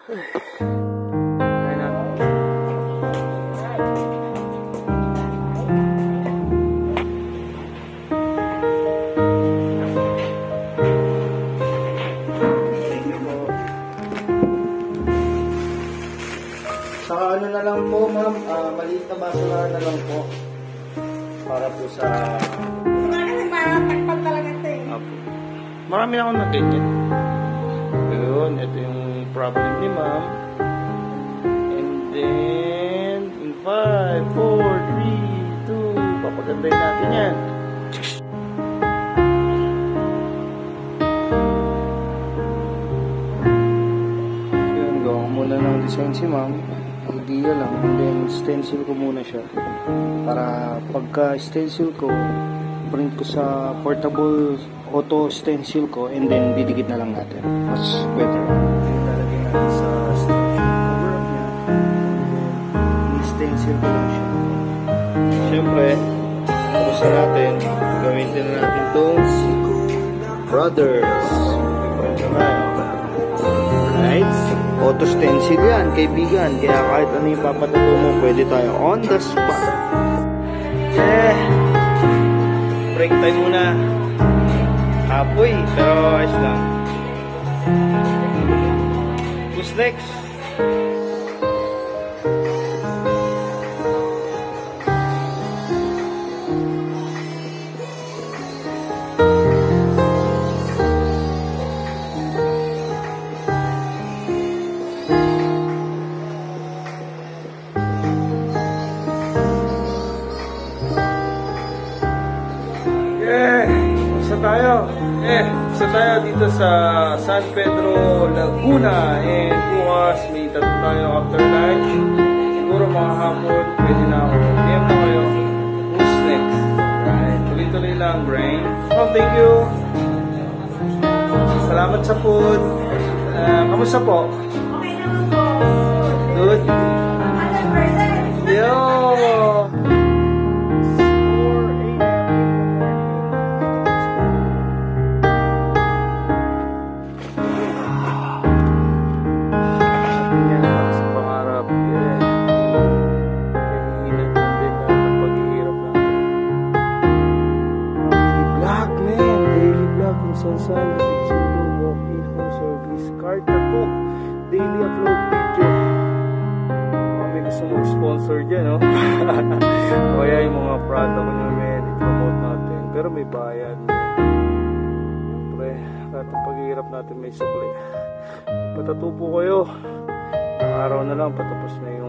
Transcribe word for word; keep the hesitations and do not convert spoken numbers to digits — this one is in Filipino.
Ayun na. Saka ano na lang po, ma'am, uh, maliit na basurahan na lang po. Para po sa... Matakpan talaga ito eh. Apo. Marami na akong na-ganyan. Ayun, ito yung problem ni ma'am. And then, in five, four, three, two, papagandahin natin yan. Yun, gawa muna ng design si ma'am. Idea lang. And then, stencil ko muna siya. Para pagka-stencil ko, print ko sa portable auto stencil ko and then didikit na lang natin. Mas better. Ilalagay natin sa cover up niya. I-stencil ko lang siya. Siyempre, tapos na natin, gamitin na natin itong Brothers. Right? Auto stencil yan, kaibigan. Kaya kahit ano yung papatattoo mo, pwede tayo on the spot. Eh, break time muna. Apoy, pero ayos lang. Who's next? Tayo. Eh, isa tayo dito sa San Pedro, Laguna. And bukas may tattoo tayo after lunch. Siguro mga hapon, pwede na ako. P M na kayo. Who's next? Right. Tuloy-tuloy lang, brain. Oh, thank you. Salamat sa food. Uh, kamusta po? Okay naman po. Good? one hundred percent. Yo! Saan, walk-in home service, card tattoo, daily upload video. Oh, may gusto mong sponsor dyan, no? Kaya yung mga product nyo, men, i-promote natin. Pero may bayad. Siyempre, lahat ng paghihirap natin may supply. Patattoo po kayo. Ang araw na lang, patapos na yun.